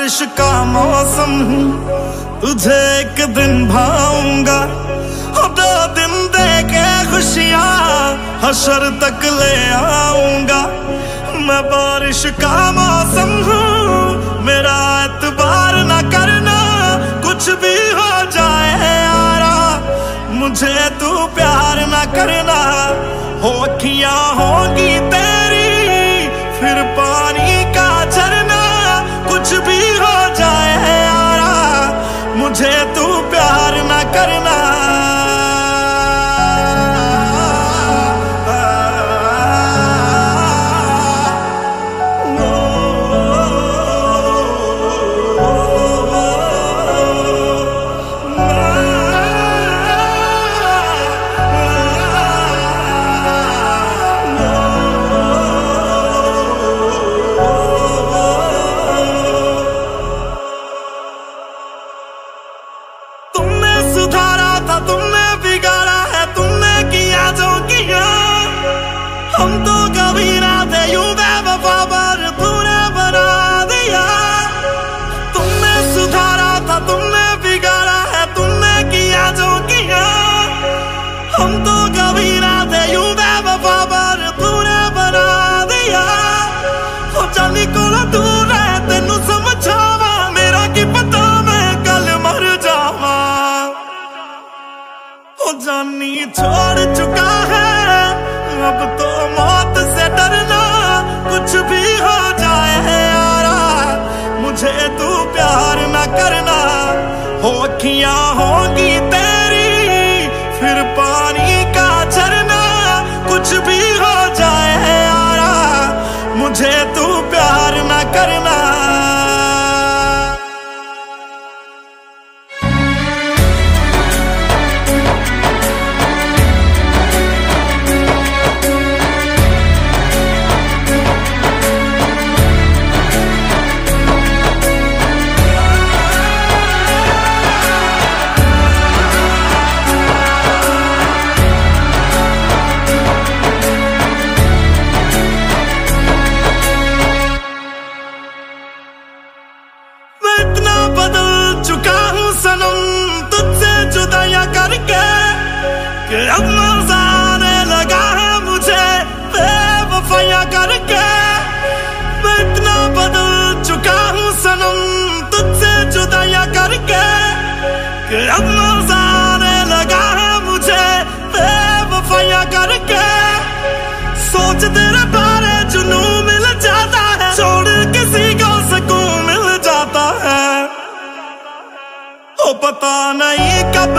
बारिश का मौसम हूँ, तुझे एक दिन भाऊंगा। 2 दिन दे के खुशियाँ हशर तक ले आऊंगा। मैं बारिश का मौसम हूँ, मेरा एतबार न करना, कुछ भी हो जाए यारा, मुझे तू प्यार न करना। हो अखियाँ होगी तेरी फिर पानी का झरना, कुछ भी हो जाए यारा, मुझे तू प्यार न करना। हम तो कभी ना थे यूं बेवफा, पर तूने बना दिया। तुमने सुधारा था, तुमने बिगाड़ा है, तुमने किया जो किया। हम तो कभी ना थे यूं बेवफा, पर तूने बना दिया। हो जानी कोल दूर है तेनू समझावा, मेरा की पता मैं कल मर जावा। हो जानी छोड़ चुका है अब तो मौत से डरना, कुछ भी हो जाए यारा, मुझे तू प्यार न करना। हो अखियाँ होगी तेरी फिर पानी का झरना, कुछ भी हो जाए यारा, मुझे तू प्यार न करना। अब मजा आने लगा है मुझे बेवफाइयां करके। मैं इतना बदल चुका हूँ सनम तुझसे जुदाइयां करके, कि अब मजा आने लगा है मुझे बेवफाइयां करके। सोच तेरे बारे जुनून मिल जाता है, छोड़ किसी को सुकून मिल जाता है। ओ पता नहीं कब